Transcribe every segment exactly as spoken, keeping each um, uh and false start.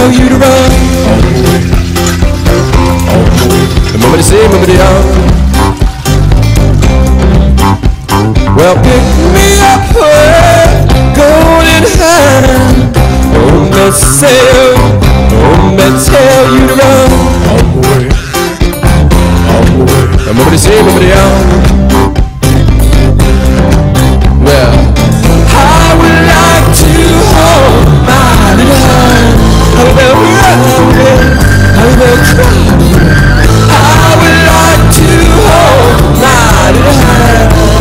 tell you to run. The moment they say, moment they are. Well, pick me up with golden hand. Oh, let's sail. Oh, let's tell you to run. The moment they say, moment they are. Well, I would like to hold my little hand. I will run, I will cry. I would like to hold my little hand.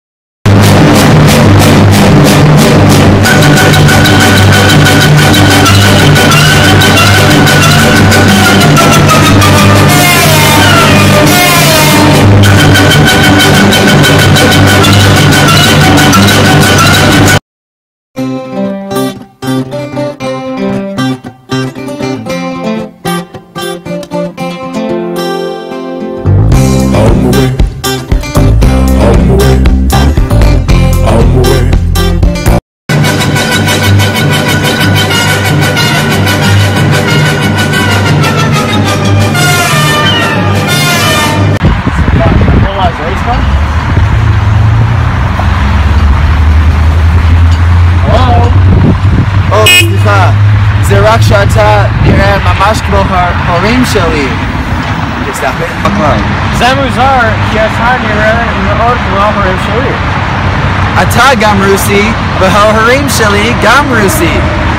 זה רק שאתה נראה ממש כמו ההורים שלי. תסתכל. זה מוזר, כי אתה נראה מאוד כמו ההורים שלי. אתה גם רוסי, וההורים שלי גם רוסי.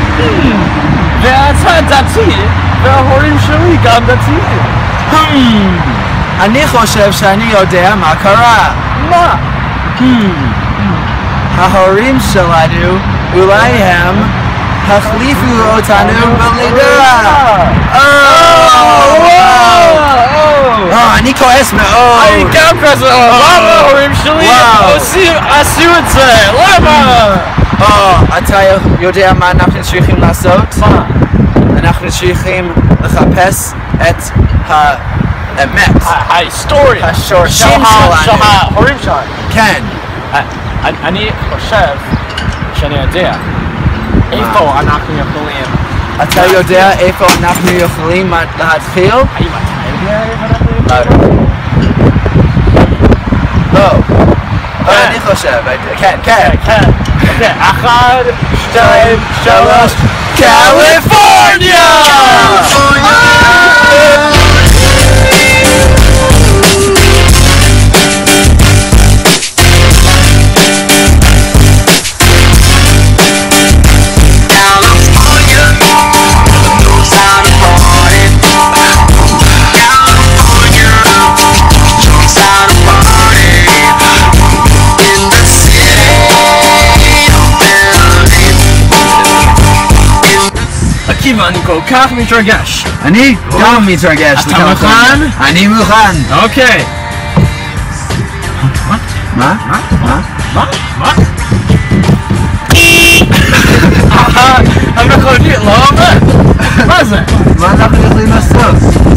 ואתה דתי, וההורים שלי גם דתיים. אני חושב שאני יודע מה קרה. מה? ההורים שלנו אולי הם החליפו אותנו בלידה. אני כועס מאוד. אני גם כועס מאוד. למה ההורים שלי עשו את זה? למה? אתה יודע מה אנחנו צריכים לעשות? מה? אנחנו צריכים לחפש את האמת. ההיסטוריה. השורשים של שלנו. ההורים שלנו. כן. אני חושב שאני יודע איפה אנחנו יכולים. אתה יודע איפה אנחנו יכולים להתחיל? האם אתה יודע איפה אנחנו יכולים? לא. אני חושב, כן, כן. אוקיי, אחד, שתיים, שלוש, קליפורניה! עקיבא, אני כל כך מתרגש. אני גם מתרגש. אתה מוכן? אני מוכן. אוקיי. מה? מה? מה? מה? מה? המכונית לא עובד. מה זה? מה אנחנו יכולים לעשות?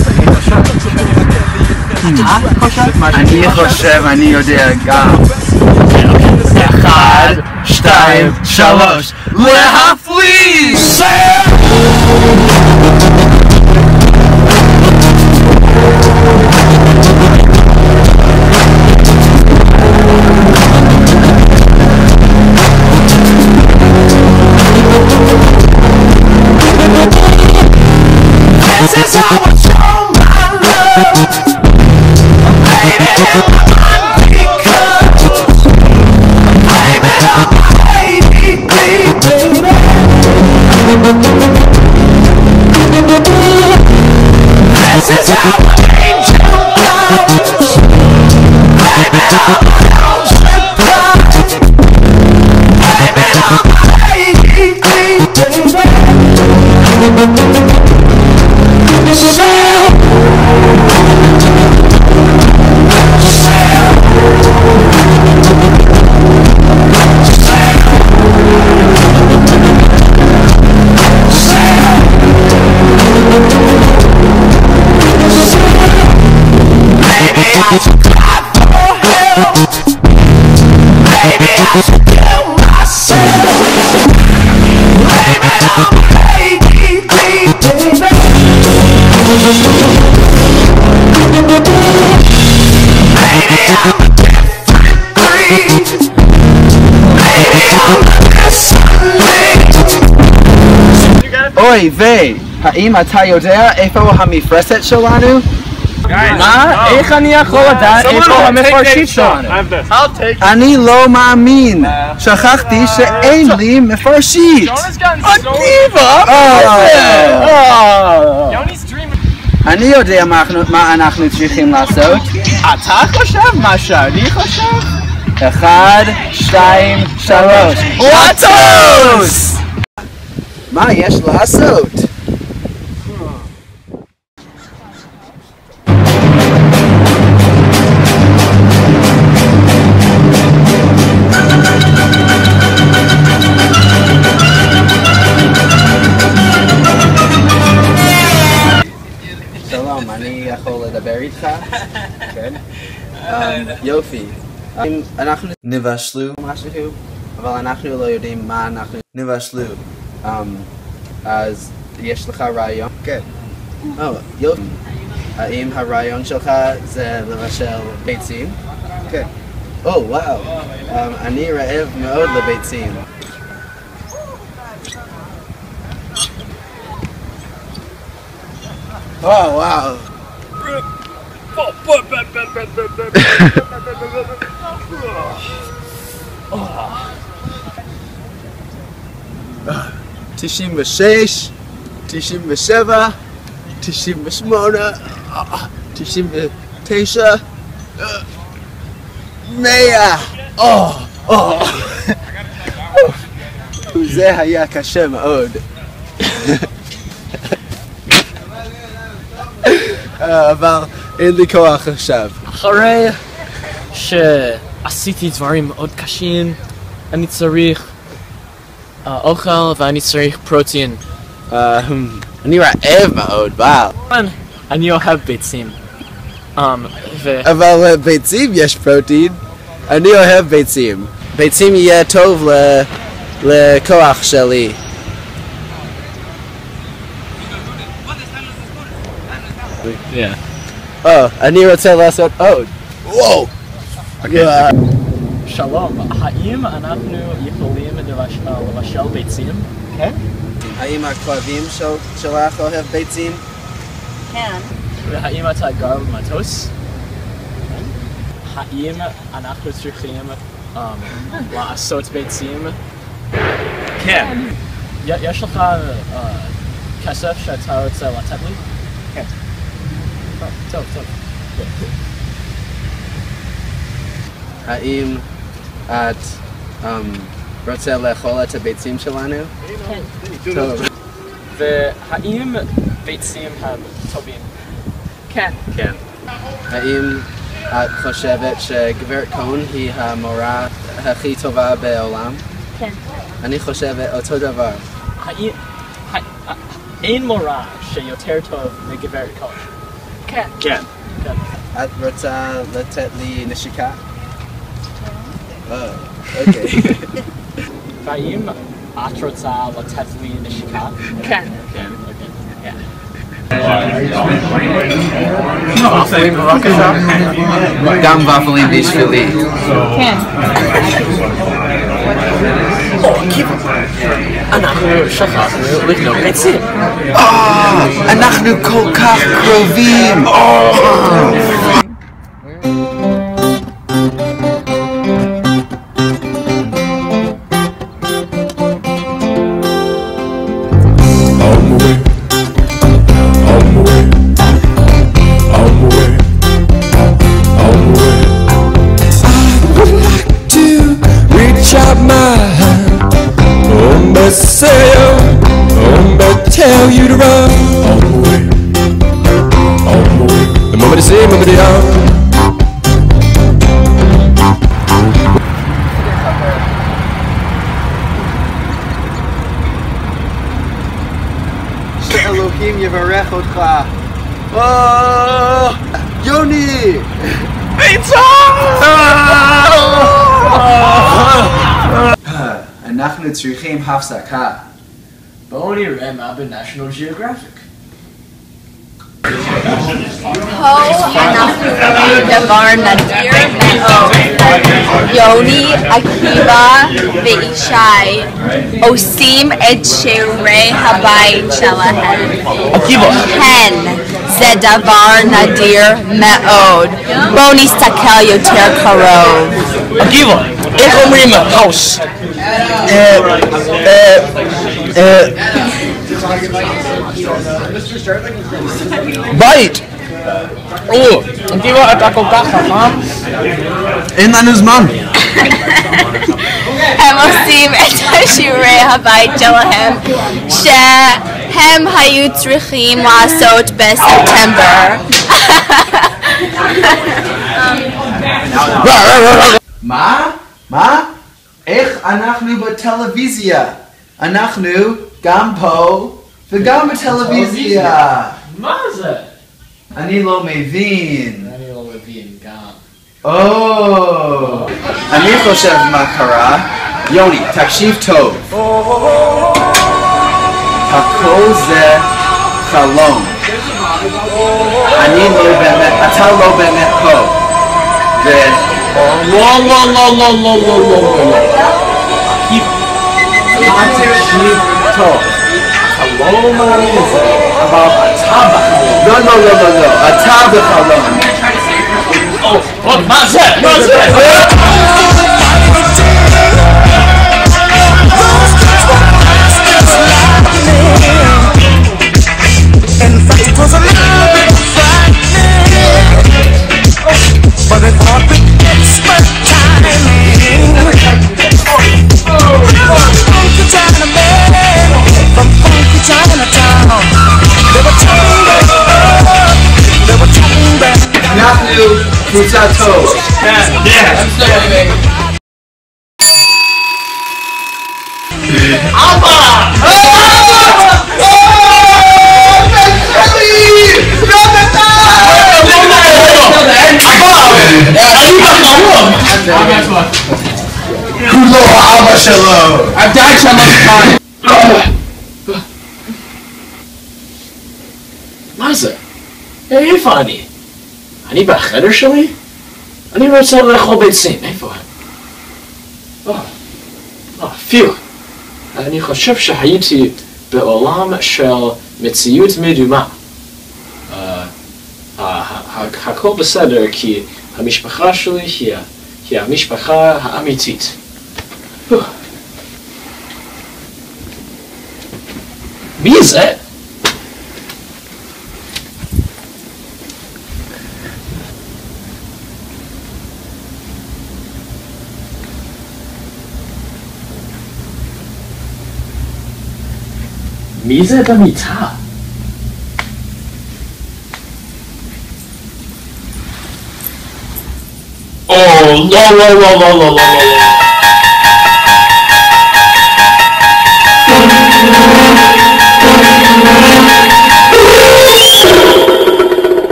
אני חושב, אני יודע גם. אחד, שתיים, שלוש, להפליס! This is how I show my love, baby. Baby, baby, baby. אוי ויי, האם אתה יודע איפה המפרסת שלנו? מה? איך אני יכול לדעת איפה המפרשית שלנו? אני לא מאמין, שכחתי שאין לי מפרשית. עקיבא! אני יודע מה אנחנו צריכים לעשות. אתה חושב מה שאני חושב? אחד, שתיים, שלוש. לטוס! מה יש לעשות? שלום, אני יכול לדבר איתך? כן. יופי. אנחנו נבשלו משהו, אבל אנחנו לא יודעים מה אנחנו נבשלו. אז יש לך רעיון? כן. יופי. האם הרעיון שלך זה לבשל ביצים? כן. או וואו, אני רעב מאוד לביצים. וואו וואו. תשעים ושש, תשעים ושבע, תשעים ושמונה, תשעים ותשע, מאה. זה היה קשה מאוד. אבל אין לי כוח עכשיו. אחרי שעשיתי דברים מאוד קשים, אני צריך אוכל ואני צריך פרוטאין. אני רעב מאוד, וואו. אני אוהב ביצים. אבל ביצים יש פרוטאין. אני אוהב ביצים. ביצים יהיה טוב לכוח שלי. או, אני רוצה לעשות עוד. וואו! שלום, האם אנחנו יכולים לבשל ביצים? כן. האם הכלבים שלך אוהב ביצים? כן. והאם אתה גר במטוס? כן. האם אנחנו צריכים לעשות ביצים? כן. יש לך כסף שאתה רוצה לתת לי? כן. טוב, טוב. האם את רוצה לאכול את הביצים שלנו? כן. טוב. והאם ביצים הם טובים? כן. כן. האם את חושבת שגברת קון היא המורה הכי טובה בעולם? כן. אני חושבת אותו דבר. אין מורה שיותר טוב מגברת קון? כן. כן. את רוצה לתת לי נשיקה? אוקיי. והאם את רוצה לתת לי נשיקה? כן. כן, אוקיי. ופלים בבקשה? גם ופלים בשבילי. כן. אנחנו שכחנו לקנות ביצים. אנחנו כל כך קרובים. Tell you to run all the way, all the way. The moment they say, moment they are. שאלוהים יברך אותך. או, יוני! ביצה! אנחנו צריכים הפסקה. בואו נראה מה בנשיונל ג'יאוגרפיק. פה אנחנו רואים דבר נדיר מאוד. יוני, עקיבא וישי עושים את שיעורי הבית שלהם. עקיבא. כן, זה דבר נדיר מאוד. בואו נסתכל יותר קרוב. עקיבא, איך אומרים house? בית! או, עקיבא, אתה כל כך חכם? אין לנו זמן. הם עושים את שיעורי הבית שלהם שהם היו צריכים לעשות בספטמבר. מה? מה? איך אנחנו בטלוויזיה? אנחנו גם פה וגם בטלוויזיה. מה זה? אני לא מבין. אני לא מבין גם. או, אני חושב מה קרה. יוני, תקשיב טוב. הכל זה חלום. אני לא באמת, אתה לא באמת פה. ו... לא, לא, לא, לא, לא, לא, לא, לא. תקשיב טוב. לא מאמין לזה, אבל אתה בחלום. לא, לא, לא, לא, לא, אתה בחלום. או, מה זה? מה זה? In fact, it was a little bit frightening, but it all with expert timing. Funky Chinaman from funky Chinatown. They were talking back, they were talking back. אנחנו קבוצה טוב. הוא לא אבא שלו. עדיין שמעת מה זה? איפה אני? אני בחדר שלי? אני רוצה לאכול ביצים, איפה? אה, פיו. אני חושב שהייתי בעולם של מציאות מדומה. הכל בסדר כי המשפחה שלי היא המשפחה האמיתית. מי זה? מי זה במיטה? או, לא, לא, לא, לא, לא, לא, לא,